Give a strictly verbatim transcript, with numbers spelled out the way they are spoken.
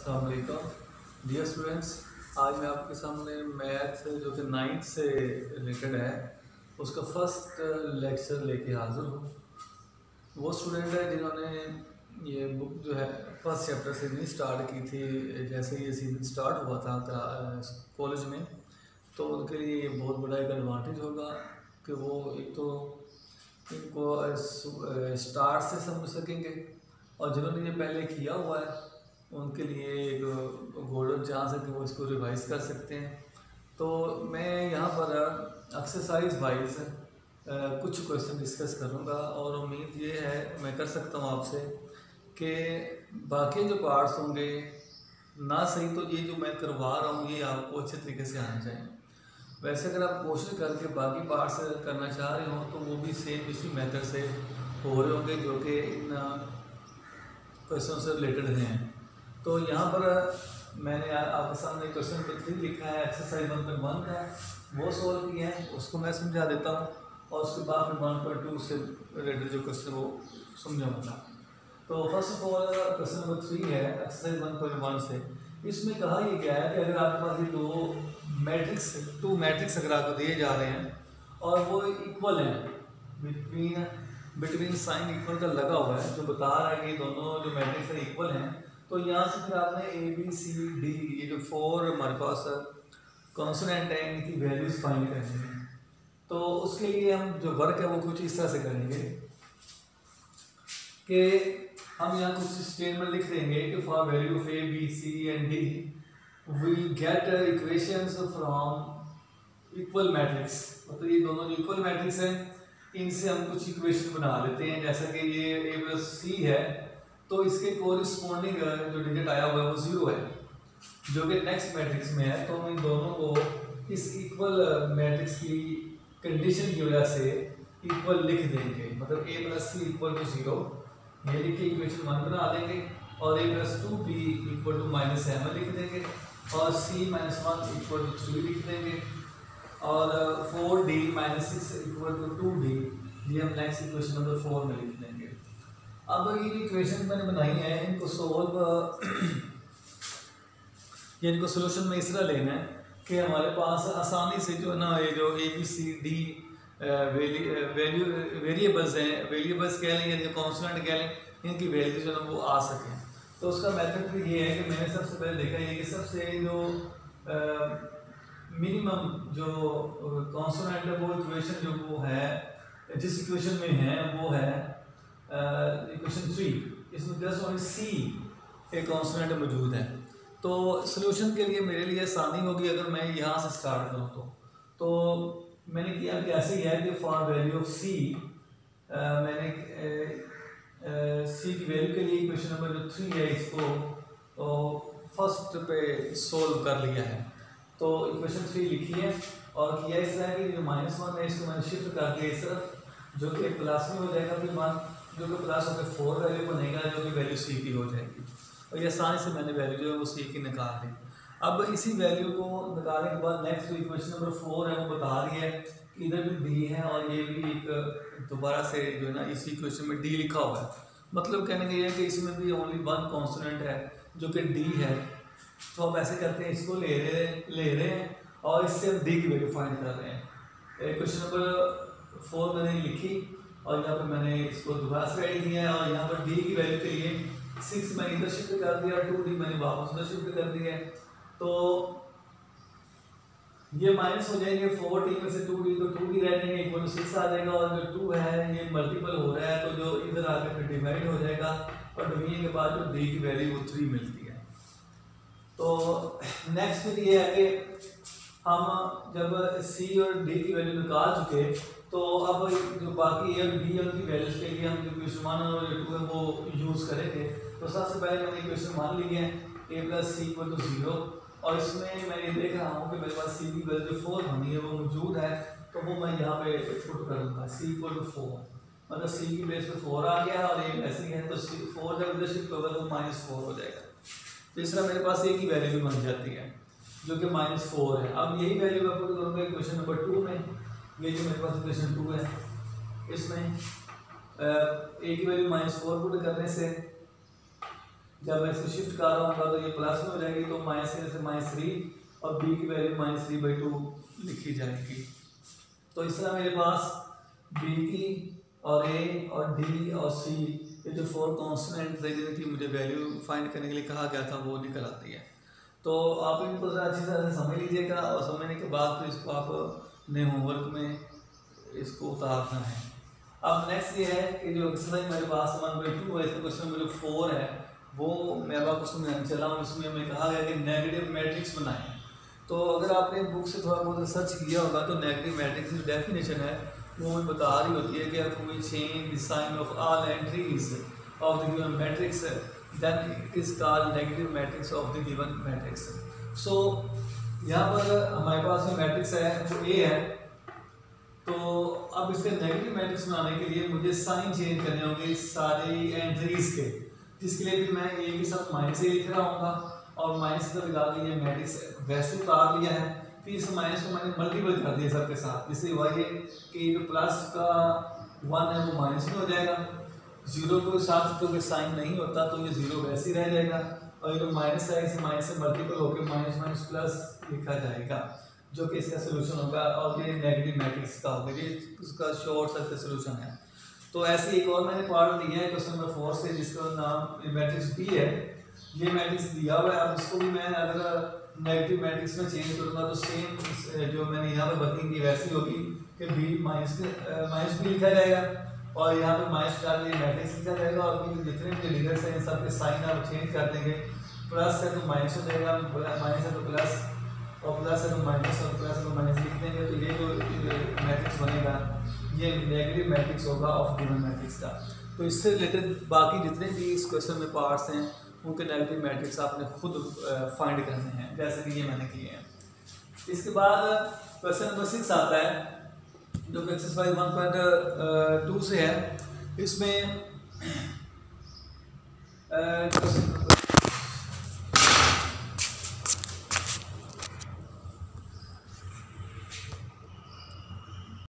अस्सलाम वालेकुम dear students. आज मैं आपके सामने मैथ जो कि नाइन्थ से रिलेटेड है उसका फर्स्ट लेक्चर लेके हाज़िर हूँ। वो स्टूडेंट है जिन्होंने ये बुक जो है फर्स्ट चैप्टर से नहीं स्टार्ट की थी जैसे ये सीजन स्टार्ट हुआ था कॉलेज में, तो उनके लिए ये बहुत बड़ा एक एडवांटेज होगा कि वो एक तो इनको स्टार्ट से समझ सकेंगे और जिन्होंने ये पहले किया हुआ है उनके लिए एक गोल्डन चांस है कि वो इसको रिवाइज कर सकते हैं। तो मैं यहाँ पर एक्सरसाइज वाइज कुछ क्वेश्चन डिस्कस करूँगा और उम्मीद ये है मैं कर सकता हूँ आपसे कि बाकी जो पार्ट्स होंगे ना सही तो ये जो मैं करवा रहा हूँ ये आपको अच्छे तरीके से आना चाहिए। वैसे अगर आप कोशिश करके बाकी पार्ट्स करना चाह रहे हो तो वो भी सेम इसी मेथड से हो रहे होंगे जो कि इन क्वेश्चन से रिलेटेड हैं। तो यहाँ पर मैंने आपके सामने क्वेश्चन नंबर थ्री लिखा है, एक्सरसाइज वन पॉइंट वन का वो सॉल्व किया है, उसको मैं समझा देता हूँ और उसके बाद फिर वन पॉइंट टू से रिलेटेड जो क्वेश्चन वो समझाऊँगा। तो first of all question number three है एक्सरसाइज वन पॉइंट वन से। इसमें कहा ये गया है कि अगर आपके पास ये दो मैट्रिक्स टू मैट्रिक्स अगर आपको दिए जा रहे हैं और वो इक्वल हैं, बिटवीन बिटवीन साइन इक्वल का लगा हुआ है जो बता रहा है कि दोनों जो मैट्रिक्स हैं इक्वल हैं, तो यहाँ से फिर आपने ए बी सी डी ये जो फोर हमारे पास कॉन्सोनेंट है इनकी वैल्यूज फाइंड करनी है। तो उसके लिए हम जो वर्क है वो कुछ इस तरह से करेंगे कि हम यहाँ कुछ स्टेटमेंट लिख देंगे कि for value of A B C and D we get equations from equal matrix. मतलब ये दोनों जो इक्वल मैट्रिक्स हैं इनसे हम कुछ इक्वेशन बना लेते हैं। जैसा कि ये ए प्लस सी है तो इसके कोरिस्पोंडिंग जो डिजिट आया हुआ है वो जीरो है जो कि नेक्स्ट मैट्रिक्स में है। तो हम इन दोनों को इस इक्वल मैट्रिक्स की कंडीशन की वजह से इक्वल लिख देंगे। मतलब A plus C equal to zero ये लिख के इक्वेशन वन बना देंगे और A plus two B equal to minus seven लिख देंगे और C minus one equal to three लिख देंगे और four D minus six equal to two D ये हम नेक्स्ट इक्वेशन नंबर फोर में लिख देंगे। अब ये इक्वेशन मैंने बनाई है इनको सोल्व ये इनको सोल्यूशन में इस तरह लेना है कि हमारे पास आसानी से जो है ना ये जो A B C D value variables हैं, वेरिएबल्स कह लें या जो कॉन्स्टेंट कह लें, इनकी वैल्यू जो है वो आ सकें। तो उसका मेथड भी ये है कि मैंने सबसे पहले देखा है कि सबसे जो मिनिमम जो कॉन्स्टेंट है वो इक्वेशन जो वो है जिस इक्वेशन में है वो है इक्वेशन थ्री, इसमें जस्ट ओनली सी एक कॉन्स्टेंट मौजूद है। तो सॉल्यूशन के लिए मेरे लिए आसानी होगी अगर मैं यहाँ से स्टार्ट करूँ तो तो मैंने किया कि ऐसे ही है कि फॉर वैल्यू ऑफ सी मैंने सी की वैल्यू के लिए इक्वेशन नंबर जो थ्री है इसको तो फर्स्ट पे सोल्व कर लिया है। तो इक्वेशन थ्री लिखी है और किया इस तरह कि जो माइनस वन है इसको मैंने शिफ्ट कर दिया इस तरफ जो कि प्लस में हो जाएगा, फिर वन जो कि प्लस होकर फोर वैल्यू बनेगा जो कि वैल्यू सी की हो जाएगी और ये आसानी से मैंने वैल्यू जो है वो सी की निकाल दी। अब इसी वैल्यू को निकालने के बाद नेक्स्ट जो इक्वेशन नंबर फोर है वो बता रही है कि इधर भी डी है और ये भी एक दोबारा से जो है ना इसी इक्वेशन में डी लिखा हुआ है। मतलब कहने का ये है कि इसमें भी ओनली वन कॉन्स्टेंट है जो कि डी है। तो हम ऐसे करते हैं इसको ले रहे ले रहे हैं और इससे हम डी की वैल्यू फाइंड कर रहे हैं। इक्वेशन नंबर फोर मैंने लिखी और यहाँ पर मैंने इसको दोबारा से ऐड किया है और यहाँ पर डी की वैल्यू के लिए सिक्स मैंने इधर शिफ्ट कर दिया, टू डी मैंने वापस उधर शिफ्ट कर दिया है। तो ये माइनस हो जाएंगे फोर डी में से टू डी तो टू डी रह जाएंगे इक्वल टू सिक्स आ जाएगा और जो टू है ये मल्टीपल हो रहा है तो जो इधर आकर फिर डिवाइड हो जाएगा और डिवीजन के बाद जो डी की वैल्यू वो थ्री मिलती है। तो नेक्स्ट फिर ये है कि हम जब सी और डी की वैल्यू निकाल चुके तो अब जो बाकी ए और बी और की वैल्यूज के लिए हम जो इक्वेशन वन और टू है वो यूज़ करेंगे। तो सबसे पहले मैंने इक्वेशन वन ली है A plus C equal to zero और इसमें मैं ये देख रहा हूँ कि मेरे पास सी की वैल्यू जो फोर होनी है वो मौजूद है तो वो मैं यहाँ पे पुट करूँगा सी इक्वल टू फोर। मतलब सी की बेस पे फोर आ गया है और ये ऐसे ही है तो सी फोर जब इधर शिफ्ट होगा तो माइनस फोर हो जाएगा। तो इस तरह मेरे पास ए की वैल्यू भी बन जाती है जो कि माइनस फोर है। अब यही वैल्यू मैं पुट करूँगा इक्वेशन नंबर टू में। ये जो मेरे पास इक्वेशन टू है इसमें ए की वैल्यू माइनस फोर पुट करने से जब मैं इसे शिफ्ट कर रहा हूँ तो ये प्लस में हो जाएगी, तो माइनस थ्री से माइनस थ्री और बी की value minus three by two लिखी जाएगी। तो इस तरह मेरे पास बी की और ए और डी और सी ये जो फोर कॉन्स्टेंट थे जिनकी मुझे वैल्यू फाइंड करने के लिए कहा गया था वो निकल आती है। तो आप इनको ज़रा अच्छी तरह से समझ लीजिएगा और समझने के बाद फिर इसको आपने होमवर्क में इसको उतारना है। अब नेक्स्ट ये है कि जो एक्सरसाइज मेरे पास वन बाई टू है, इसका क्वेश्चन नंबर फोर है, वो मैं आपको समझाने चला हूँ। इसमें हमें कहा गया कि नेगेटिव मैट्रिक्स बनाएं। तो अगर आपने बुक से थोड़ा बहुत रिसर्च किया होगा तो नेगेटिव मैट्रिक्स की डेफिनेशन है वो हमें बता रही होती है कि if we change the sign of all entries of the given matrix then it is called negative matrix of the given matrix. So यहाँ पर हमारे पास जो मैट्रिक्स है वो A है, तो अब इसके नेगेटिव मैट्रिक्स बनाने के लिए मुझे साइन चेंज करने होंगे सारी एंट्रीज के, जिसके लिए भी मैं A के साथ माइनस ए लिख रहा हूँ और माइनस का लगा के ये मैट्रिक्स वैसे उतार लिया है। फिर इस माइनस को मैंने मल्टीपल कर दिया सबके साथ, जिससे हुआ ये कि जो प्लस का वन है वो माइनस में हो जाएगा, जीरो के साथ तो साइन नहीं होता तो ये जीरो वैसे ही रह जाएगा, और ये जो माइनस है इसे माइनस से मल्टीपल होकर माइनस माइनस प्लस लिखा जाएगा, जो कि इसका सोल्यूशन होगा और ये नेगेटिव मैट्रिक्स का होगा, ये उसका शॉर्ट सर्किट सोल्यूशन है। तो ऐसे एक और मैंने पार्ट लिया है क्वेश्चन नंबर फोर से, जिसका नाम मैट्रिक्स बी है। ये मैट्रिक्स दिया हुआ है, अब इसको भी मैं अगर नेगेटिव मैट्रिक्स में चेंज करूँगा तो सेम जो मैंने यहाँ पे वर्किंग की वैसी होगी कि बी माइनस माइनस बी लिखा जाएगा और यहाँ पे माइनस डाल के मैट्रिक्स लिखा जाएगा और जितने भी डिजिट्स हैं इन सब के साइन आप चेंज कर देंगे। प्लस है तो माइनस हो जाएगा, माइनस है तो प्लस और प्लस है तो माइनस और प्लस है तो माइनस लिख देंगे, तो ये जो मैट्रिक्स बनेगा ये नेगेटिव मैट्रिक्स होगा ऑफ गिवन मैट्रिक्स का। तो इससे रिलेटेड बाकी जितने भी इस क्वेश्चन में पार्ट्स हैं उनके नेगेटिव मैट्रिक्स आपने खुद फाइंड करने हैं, जैसे कि ये मैंने किए हैं। इसके बाद क्वेश्चन नंबर सिक्स आता है जो कि एक्सरसाइज वन पॉइंट टू से है। इसमें क्वेश्चन